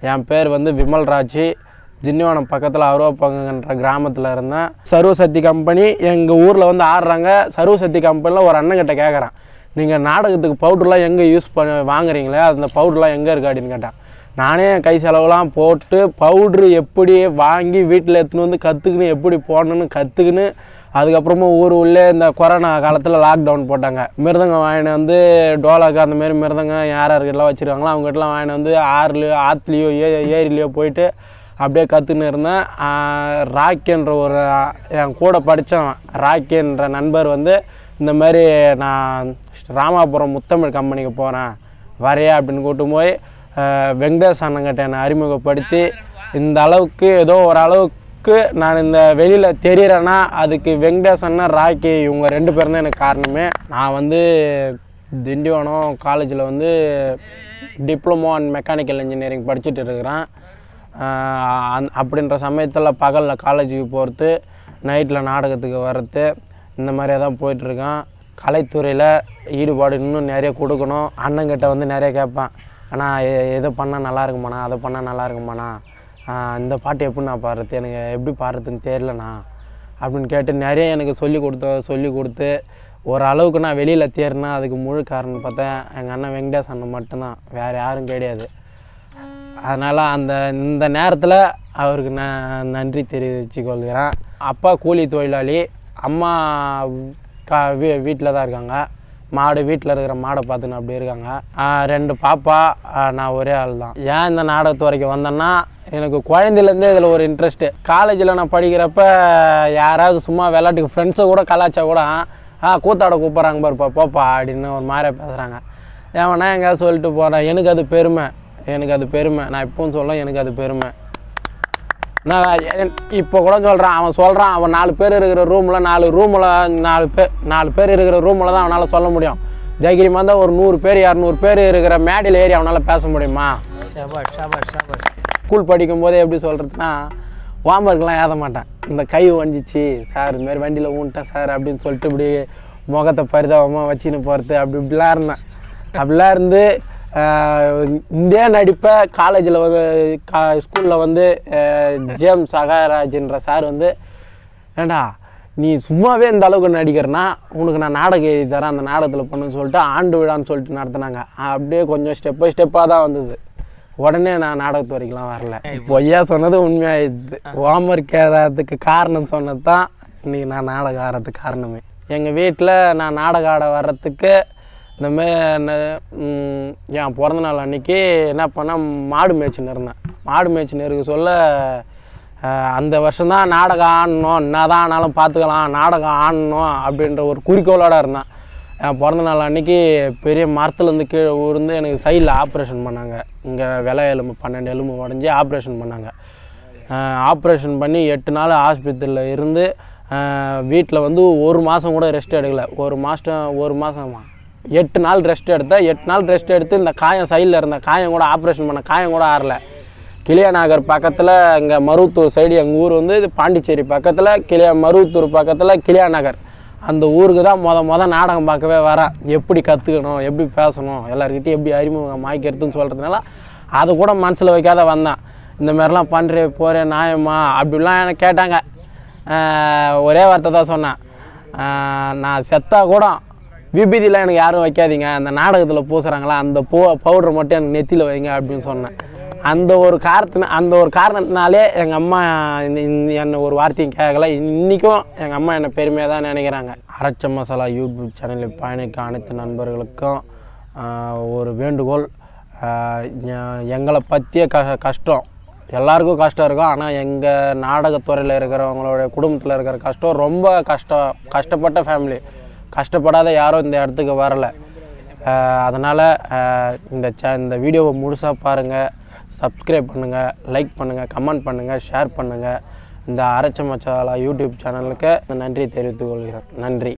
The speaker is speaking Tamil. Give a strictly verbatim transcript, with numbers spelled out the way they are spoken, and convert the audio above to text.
என் பேர் வந்து விமல்ராஜ். திண்டிவனம் பக்கத்தில் அருவாப்பங்கன்ற கிராமத்தில் இருந்தேன். சர்வசக்தி கம்பெனி எங்கள் ஊரில் வந்து ஆடுறாங்க. சர்வசக்தி கம்பெனியில் ஒரு அண்ணங்கிட்ட கேட்குறான், நீங்கள் நாடகத்துக்கு பவுடர்லாம் எங்கே யூஸ் பண்ண வாங்குறீங்களே, அந்த பவுடர்லாம் எங்கே இருக்குது அப்படின்னு கேட்டான். நானே கை செலவுலாம் போட்டு பவுட்ரு எப்படி வாங்கி வீட்டில் எடுத்துன்னு வந்து கற்றுக்குன்னு எப்படி போடணுன்னு கற்றுக்குன்னு, அதுக்கப்புறமா ஊர் உள்ளே இந்த கொரோனா காலத்தில் லாக்டவுன் போட்டாங்க. மிருதங்கம் வாங்கினு வந்து டோலாக்கு அந்தமாரி மிருதங்கம் யார் யாருக்கெல்லாம் வச்சுருக்காங்களோ அவங்ககிட்டலாம் வாங்கினு வந்து ஆறுலையோ ஆற்றுலையோ ஏ ஏரிலையோ போயிட்டு அப்படியே கற்றுன்னு இருந்தேன். ராக்கின்ற ஒரு என் கூட படித்தவன் ராக்கின்ற நண்பர் வந்து இந்த மாதிரி நான் ராமாபுரம் முத்தமிழ் கம்பெனிக்கு போகிறேன் வரையா அப்படின்னு கூட்டு போய் வெங்கடேஷ் அண்ணங்கிட்ட என்னை அறிமுகப்படுத்தி, இந்த அளவுக்கு ஏதோ ஓரளவுக்கு நான் இந்த வெளியில் தெரிகிறேன்னா அதுக்கு வெங்கடேஷ் அண்ணன் ராக்கி இவங்க ரெண்டு பேரும் தான் எனக்கு காரணமே. நான் வந்து திண்டிவனம் காலேஜில் வந்து டிப்ளமோ அண்ட் மெக்கானிக்கல் இன்ஜினியரிங் படிச்சுட்டு இருக்கிறேன். அந் அப்படின்ற சமயத்தில் பகலில் காலேஜுக்கு போகிறது, நைட்டில் நாடகத்துக்கு வர்றது, இந்த மாதிரியே தான் போயிட்டுருக்கேன். கலைத்துறையில் ஈடுபாடு இன்னும் நிறைய கொடுக்கணும். அண்ணங்கிட்ட வந்து நிறைய கேட்பேன், ஆனால் எதை பண்ணால் நல்லா இருக்குமாண்ணா, அதை பண்ணால் நல்லா இருக்குமாண்ணா, இந்த பாட்டு எப்படி நான் பாடுறது, எனக்கு எப்படி பாடுறதுன்னு தெரிலண்ணா அப்படின்னு கேட்டு நிறைய எனக்கு சொல்லி கொடுத்த சொல்லி கொடுத்து ஓரளவுக்கு நான் வெளியில் தேர்னா அதுக்கு முழு காரணம் பார்த்தேன் எங்கள் அண்ணன் வெங்கடேஷ் அண்ணன் மட்டும்தான், வேறு யாரும் கிடையாது. அதனால் அந்த இந்த நேரத்தில் அவருக்கு நான் நன்றி தெரிவித்து கொள்கிறேன். அப்பா கூலி தொழிலாளி, அம்மா கா வீ வீட்டில் தான் இருக்காங்க. மாடு வீட்டில் இருக்கிற மாடை பார்த்துன்னு அப்படி இருக்காங்க. ரெண்டு பாப்பா, நான் ஒரே ஆள் தான். ஏன் இந்த நாடகத்து வரைக்கும் வந்தேன்னா, எனக்கு குழந்தையிலேருந்தே இதில் ஒரு இன்ட்ரெஸ்ட்டு. காலேஜில் நான் படிக்கிறப்ப யாராவது சும்மா விளையாட்டுக்கு ஃப்ரெண்ட்ஸை கூட கலாச்சா கூட ஆ கூத்தாட கூப்பிட்றாங்க பாருப்பா போப்பா அப்படின்னு ஒரு மாதிரியா பேசுகிறாங்க. ஏன்னா எங்கேயாவது சொல்லிட்டு போகிறேன், எனக்கு அது பெருமை எனக்கு அது பெருமை நான் இப்போவும் சொல்ல, எனக்கு அது பெருமை. நான் இப்போ கூட சொல்கிறேன், அவன் சொல்கிறான் அவன் நாலு பேர் இருக்கிற ரூமில் நாலு ரூமில் நாலு பேர் நாலு பேர் இருக்கிற ரூமில் தான் அவனால் சொல்ல முடியும். தைரியமாக இருந்தால் ஒரு நூறு பேர் இரநூறு பேர் இருக்கிற மேடையில் ஏறி அவனால் பேச முடியுமா? ஸ்கூல் படிக்கும் போதே எப்படி சொல்கிறதுனா, ஹோம்ஒர்க்லாம் ஏத மாட்டேன். இந்த கை வஞ்சிச்சு சார், இதுமாரி வண்டியில் ஊன்ட்டேன் சார் அப்படின்னு சொல்லிட்டு இப்படி முகத்தை பரிதாபமாக வச்சுன்னு போகிறது, அப்படி இப்படிலாம் இருந்தேன். அப்படிலாம் இருந்து இந்தியா நடிப்பை காலேஜில் வந்து கா ஸ்கூலில் வந்து ஜேம்ஸ் அகாராஜ்ன்ற சார் வந்து, ஏண்டா நீ சும்மாவே இந்த அளவுக்கு நடிக்கிறனா உனக்கு நான் நாடகம் எழுதி தரேன், அந்த நாடகத்தில் பண்ணுன்னு சொல்லிட்டு ஆண்டு விழான்னு சொல்லிட்டு நடத்தினாங்க. அப்படியே கொஞ்சம் ஸ்டெப் பை ஸ்டெப்பாக தான் வந்தது. உடனே நான் நாடகத்து வரைக்கும்லாம் வரல. பொய்யா சொன்னது உண்மையாயிடுது. ஹோம்ஒர்க் எழுதுறதுக்கு காரணம் சொன்னது தான் இன்றைக்கி நான் நாடகம் ஆடுறதுக்கு காரணமே. எங்கள் வீட்டில் நான் நாடகம் ஆட வர்றதுக்கு இந்தமாரி என் பிறந்தநாள் அன்றைக்கி என்ன பண்ணேன், மாடு மேய்ச்சின்னு இருந்தேன். மாடு மேய்ச்சின்னு இருக்க சொல்ல அந்த வருஷம்தான் நாடகம் ஆடணும், என்ன தான் ஆனாலும் பார்த்துக்கலாம், நாடகம் ஆடணும் அப்படின்ற ஒரு குறிக்கோளோடு இருந்தேன். என் பிறந்தநாள் அன்றைக்கி பெரிய மரத்துலேருந்து கீழே ஊர்ந்து எனக்கு சைடில் ஆப்ரேஷன் பண்ணாங்க. இங்கே விலை எலும்பு பன்னெண்டு எலும்பு உடஞ்சி ஆப்ரேஷன் பண்ணாங்க. ஆப்ரேஷன் பண்ணி எட்டு நாள் ஆஸ்பத்திரியில் இருந்து வீட்டில் வந்து ஒரு மாதம் கூட ரெஸ்ட் எடுக்கலை. ஒரு மாதம் ஒரு மாதமா எட்டு நாள் ரெஸ்ட் எடுத்தேன். எட்டு நாள் ரெஸ்ட் எடுத்து இந்த காயம் சைடில் இருந்த காயம் கூட ஆப்ரேஷன் பண்ண காயம் கூட ஆறலை. கிளியா நகர் பக்கத்தில் இங்கே மருவத்தூர் சைடு எங்கள் ஊர் வந்து இது பாண்டிச்சேரி பக்கத்தில் கிளியா மருவத்தூர் பக்கத்தில் கிளியா நகர், அந்த ஊருக்கு தான் மொத மொதல் நாடகம் பார்க்கவே வரேன். எப்படி கற்றுக்கணும், எப்படி பேசணும், எல்லாருக்கிட்டையும் எப்படி அறிமுகம் ஆய்க்கிறதுன்னு சொல்கிறதுனால அதை கூட மனசில் வைக்காத வந்தேன். இந்த மாதிரிலாம் பண்ணுறே போகிறேன் நியாயமா அப்படிலாம் எனக்கு கேட்டாங்க. ஒரே வார்த்தை தான் சொன்னேன், நான் செத்தா கூட விபூதிலாம் எனக்கு யாரும் வைக்காதீங்க, அந்த நாடகத்தில் பூசுகிறாங்களா அந்த பூ பவுடர் மட்டும் எனக்கு நெத்தியில் வைங்க அப்படின்னு சொன்னேன். அந்த ஒரு காரணத்தின அந்த ஒரு காரணத்தினாலே எங்கள் அம்மா என்னை ஒரு வார்த்தையும் கேட்கல. இன்றைக்கும் எங்கள் அம்மா என்னை பெருமையாக தான் நினைக்கிறாங்க. அரைச்ச மசாலா யூடியூப் சேனலில் பயணிக்க அனைத்து நண்பர்களுக்கும் ஒரு வேண்டுகோள், எங்களை பற்றிய க கஷ்டம் எல்லாருக்கும் கஷ்டம் இருக்கும். ஆனால் எங்கள் நாடகத்துறையில் இருக்கிறவங்களோட குடும்பத்தில் இருக்கிற கஷ்டம் ரொம்ப கஷ்டம். கஷ்டப்பட்ட ஃபேமிலி, கஷ்டப்படாத யாரும் இந்த இடத்துக்கு வரலை. அதனால் இந்த சே இந்த வீடியோவை முழுசாக பாருங்கள், சப்ஸ்கிரைப் பண்ணுங்கள், லைக் பண்ணுங்கள், கமெண்ட் பண்ணுங்கள், ஷேர் பண்ணுங்கள். இந்த அரைச்ச மசாலா யூடியூப் சேனலுக்கு நன்றி தெரிவித்துக் கொள்கிறேன். நன்றி.